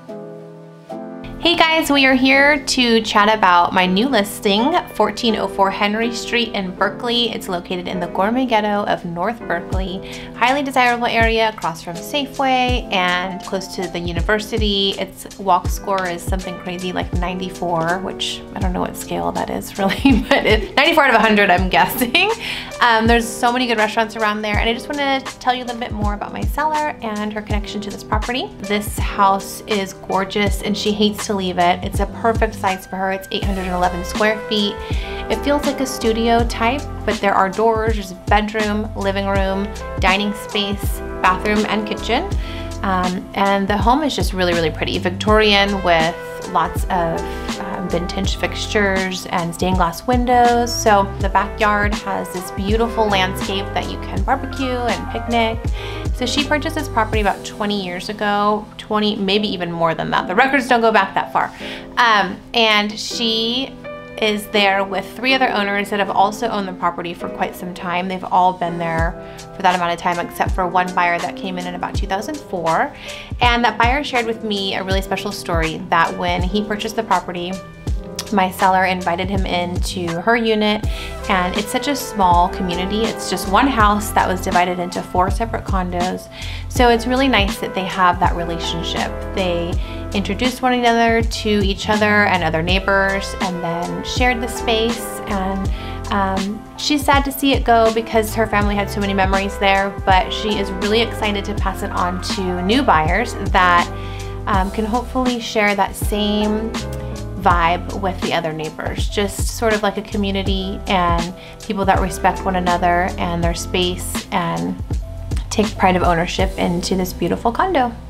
Hey guys, we are here to chat about my new listing, 1404 Henry Street in Berkeley. It's located in the Gourmet Ghetto of North Berkeley. Highly desirable area across from Safeway and close to the university. Its walk score is something crazy like 94, which I don't know what scale that is really, but it's 94 out of 100 I'm guessing. There's so many good restaurants around there, and I just wanted to tell you a little bit more about my seller and her connection to this property. This house is gorgeous and she hates to leave it. It's a perfect size for her. It's 811 square feet. It feels like a studio type, but there are doors. There's a bedroom, living room, dining space, bathroom, and kitchen. And the home is just really, really pretty. Victorian with lots of vintage fixtures and stained glass windows. So the backyard has this beautiful landscape that you can barbecue and picnic. So she purchased this property about 20 years ago, 20, maybe even more than that. The records don't go back that far. And she is there with 3 other owners that have also owned the property for quite some time. They've all been there for that amount of time, except for one buyer that came in about 2004. And that buyer shared with me a really special story that when he purchased the property, my seller invited him into her unit, and it's such a small community. It's just one house that was divided into 4 separate condos. So it's really nice that they have that relationship. They introduced one another to each other and other neighbors, and then shared the space. And she's sad to see it go because her family had so many memories there, but she is really excited to pass it on to new buyers that can hopefully share that same vibe with the other neighbors. Just sort of like a community and people that respect one another and their space and take pride of ownership into this beautiful condo.